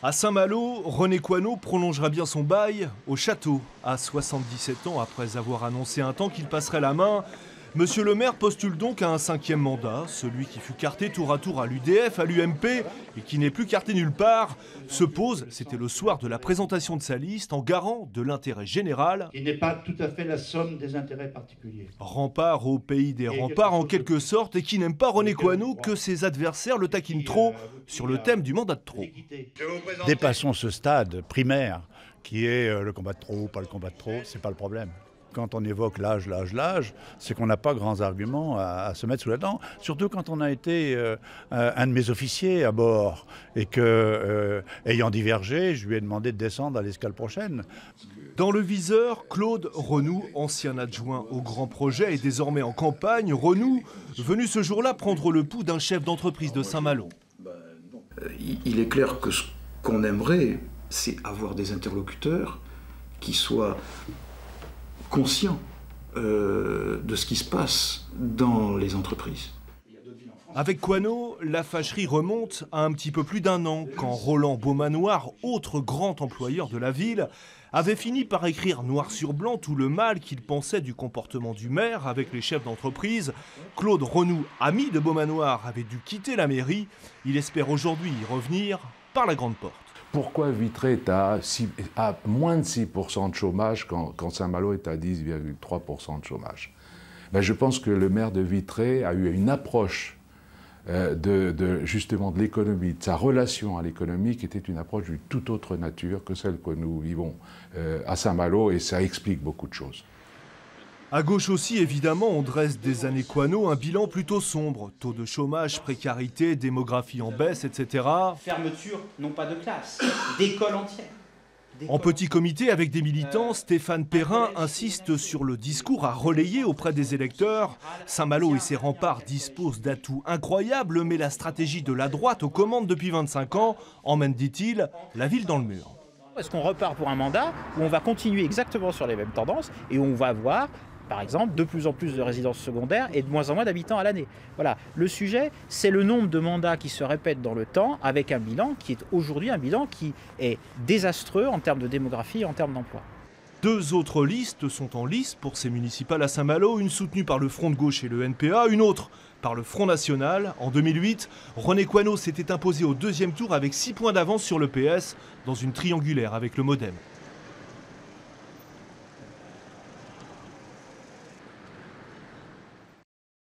À Saint-Malo, René Coinot prolongera bien son bail au château. À 77 ans, après avoir annoncé un temps qu'il passerait la main, Monsieur le maire postule donc à un 5e mandat. Celui qui fut carté tour à l'UDF, à l'UMP et qui n'est plus carté nulle part, se pose, c'était le soir de la présentation de sa liste, en garant de l'intérêt général. Qui n'est pas tout à fait la somme des intérêts particuliers. Rempart au pays des remparts en quelque sorte, et qui n'aime pas René Coinot que ses adversaires le taquinent trop sur le thème du mandat de trop. Dépassons ce stade primaire qui est le combat de trop ou pas le combat de trop, c'est pas le problème. Quand on évoque l'âge, c'est qu'on n'a pas grands arguments à se mettre sous la dent. Surtout quand on a été un de mes officiers à bord et que, ayant divergé, je lui ai demandé de descendre à l'escale prochaine. Dans le viseur, Claude Renoux, ancien adjoint au grand projet et désormais en campagne. Renoux, venu ce jour-là prendre le pouls d'un chef d'entreprise de Saint-Malo. Il est clair que ce qu'on aimerait, c'est avoir des interlocuteurs qui soient conscients de ce qui se passe dans les entreprises. Avec Coinot, la fâcherie remonte à un petit peu plus d'un an, quand Roland Beaumanoir, autre grand employeur de la ville, avait fini par écrire noir sur blanc tout le mal qu'il pensait du comportement du maire avec les chefs d'entreprise. Claude Renoux, ami de Beaumanoir, avait dû quitter la mairie. Il espère aujourd'hui y revenir par la grande porte. Pourquoi Vitré est à moins de 6% de chômage quand Saint-Malo est à 10,3% de chômage? Je pense que le maire de Vitré a eu une approche justement de l'économie, de sa relation à l'économie, qui était une approche d'une toute autre nature que celle que nous vivons à Saint-Malo, et ça explique beaucoup de choses. À gauche aussi, évidemment, on dresse des années Coinot un bilan plutôt sombre. Taux de chômage, précarité, démographie en baisse, etc. Fermeture, non pas de classe, d'écoles entières. En petit comité avec des militants, Stéphane Perrin insiste sur le discours à relayer auprès des électeurs. Saint-Malo et ses remparts disposent d'atouts incroyables, mais la stratégie de la droite aux commandes depuis 25 ans emmène, dit-il, la ville dans le mur. Est-ce qu'on repart pour un mandat où on va continuer exactement sur les mêmes tendances et où on va avoir, par exemple, de plus en plus de résidences secondaires et de moins en moins d'habitants à l'année? Voilà, le sujet, c'est le nombre de mandats qui se répètent dans le temps avec un bilan qui est aujourd'hui un bilan qui est désastreux en termes de démographie et en termes d'emploi. Deux autres listes sont en lice pour ces municipales à Saint-Malo, une soutenue par le Front de gauche et le NPA, une autre par le Front national. En 2008, René Coinot s'était imposé au deuxième tour avec 6 points d'avance sur le PS dans une triangulaire avec le MoDem.